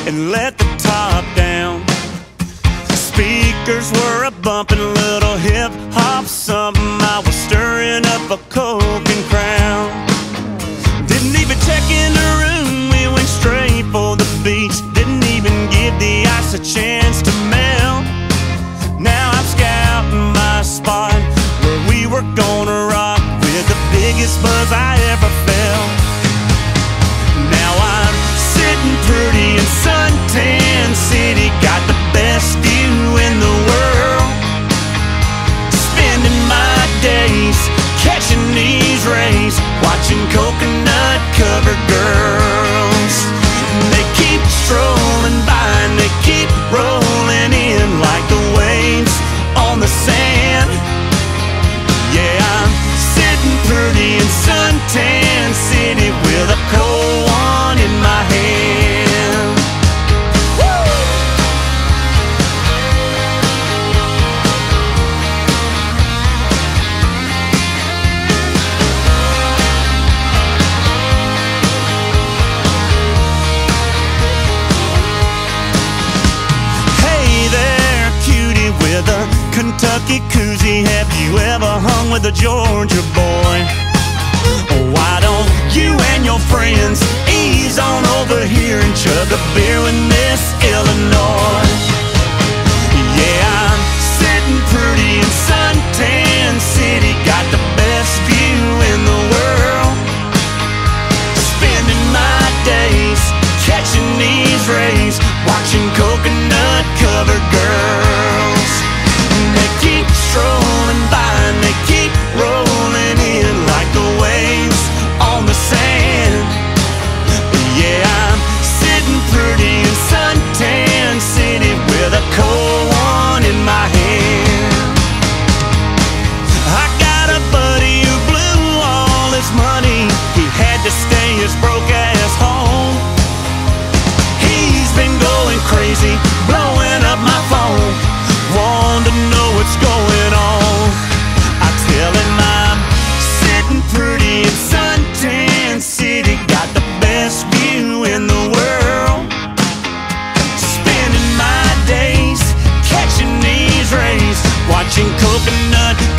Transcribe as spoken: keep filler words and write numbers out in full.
and let the top down. Speakers were a bumping little hip-hop something. I was stirring up a Coke and Crown. Didn't even check in the room, we went straight for the beach. Didn't even give the ice a chance to melt. Now I'm scouting my spot where we were gonna rock with the biggest buzz I ever felt. Now I'm sitting pretty in suntan city, got the best view in the world. Spending my days catching these rays, watching coconut covered girls. They keep strolling by and they keep rolling in like the waves on the sand. Yeah, I'm sitting pretty in suntan city with a cold one in my hand. Woo! Hey there, cutie with a Kentucky koozie. Have you ever hung with a Georgia boy? Why don't you and your friends ease on over here and chug a beer with Miss Illinois? Yeah, I'm sitting pretty in suntan city, got the best view in the world. Spending my days catching these rays, watching coconut covered girls. They keep strolling by and they keep rolling in like the waves on the sand. Yeah, I'm sitting pretty in suntan city with a cold one in my hand. I got a buddy who blew all his money, he had to stay his broke ass home. He's been going crazy, blowing up my phone, want to know what's going on. I tell him I'm sitting pretty in suntan city, got the best view in the world. Spending my days catching these rays, watching coconut